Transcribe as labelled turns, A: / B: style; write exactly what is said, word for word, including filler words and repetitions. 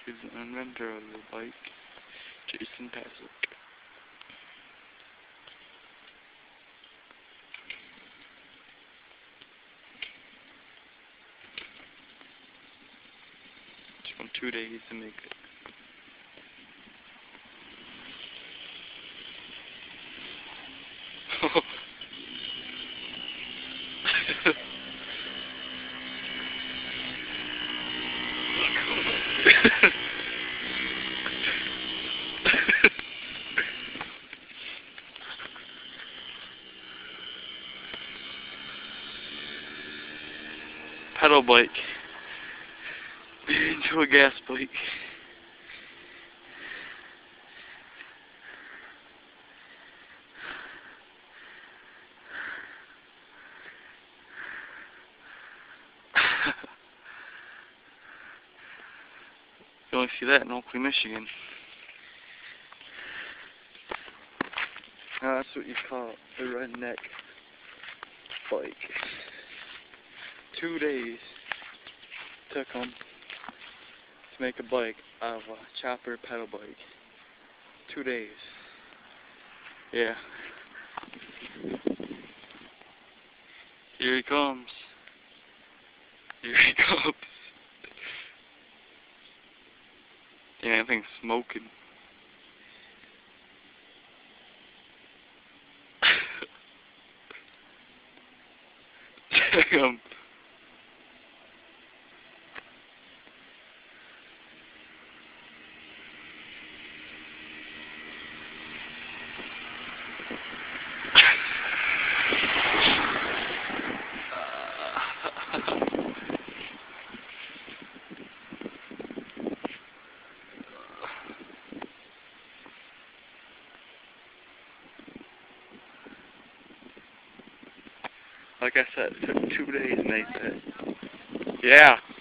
A: He's an inventor of the bike, Jason Pasek. Took him two days to make it. Pedal bike into a gas bike. You only see that in Oakley, Michigan. Now that's what you call a redneck bike. Two days took them to make a bike out of a chopper pedal bike. Two days. Yeah. Here he comes. Here he comes. Yeah, that thing's smoking. Damn. Like I said, it took two days and they said, yeah.